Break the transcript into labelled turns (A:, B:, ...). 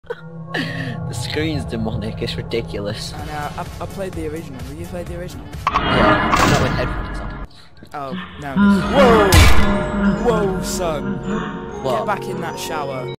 A: The screen's demonic. It's ridiculous.
B: And I played the original. Have you played the original?
A: Yeah, not with headphones on.
B: Oh, no. Whoa! Whoa, son.
A: What?
B: Get back in that shower.